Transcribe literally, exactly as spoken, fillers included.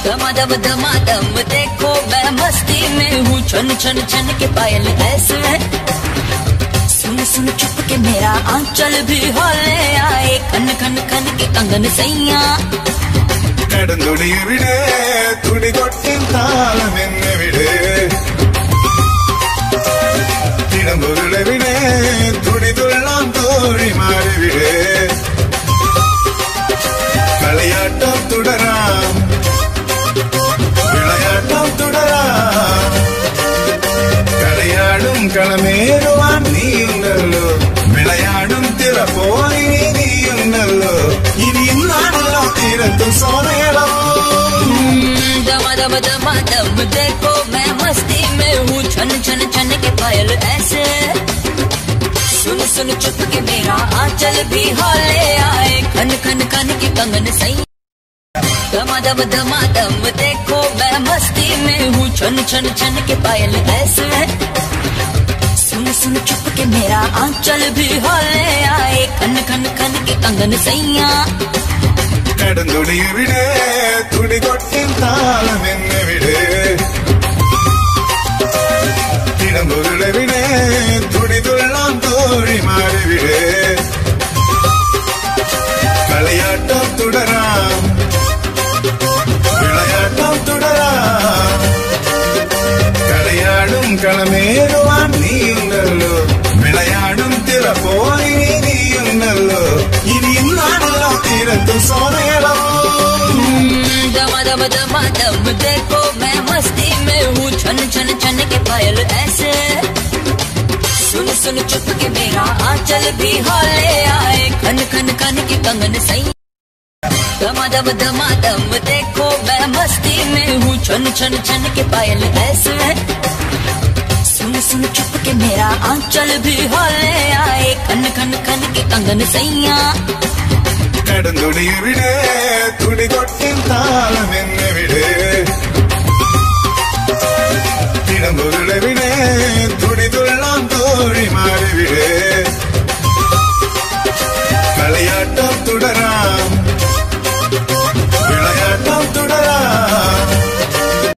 दमादम दमादम देखो मैं मस्ती में हूँ, छन छन छन के पायल ऐसे है। सुन सुन चुप के मेरा आंचल भी हौले आए, खन खन खन के कंगन सैया। കടന്തുടിയുടെ തുടികൊട്ടിൻ താളമെന്നെവിടെ, തിടമ്പുരുളവിടെ തുടിതുള്ളാം തോഴിമാരെവിടെ. കളിയാട്ടം തുടരാം, വിളയാട്ടം തുടരാം, കളിയാടും കളമേറുവാൻ നീയുണ്ടല്ലോ, വിളയാടും തിറ പോയി നീയുണ്ടല്ലോ. ഇനി ഇന്നാണല്ലോ തീരത്തും സോനയളം. दमादम दमादम देखो मैं मस्ती में हूँ, छन छन छन के पायल ऐसे। सुन सुन चुप के मेरा आंचल भी हौले आए, खन खन खन के कंगन सही। दमादम दमादम देखो मैं मस्ती में हूँ, छन छन छन के पायल ऐसे। सुन सुन चुप के मेरा आंचल भी हौले आए, खन खन खन के कंगन सैया। കടന്തുടിയുടെ തുടികൊട്ടിൻ താളമെന്നെവിടെ, തിടമ്പുരുളവിടെ തുടിതുള്ളാം തോഴിമാരെവിടെ. കളിയാട്ടം തുടരാം, വിളയാട്ടം തുടരാം, കളിയാടും കളമേറുവാൻ നീയുണ്ടല്ലോ, വിളയാടും തിറ പോയി നീയുണ്ടല്ലോ. ഇനി ഇന്നാണല്ലോ തീരത്തും സോനയളം. दमादम दमादम देखो मैं मस्ती में हूँ, छन छन छन के पायल ऐसे। सुन सुन चुप के मेरा आंचल भी हौले आए, खन खन खन के कंगन सही। दमादम दमादम देखो मैं मस्ती में हूँ, छन छन छन के पायल ऐसे। सुन सुन चुप के मेरा आंचल भी हौले आए, खन खन खन के कंगन सैया। കടന്തുടിയുടെ തുടികൊട്ടിൻ താളമെന്നെവിടെ,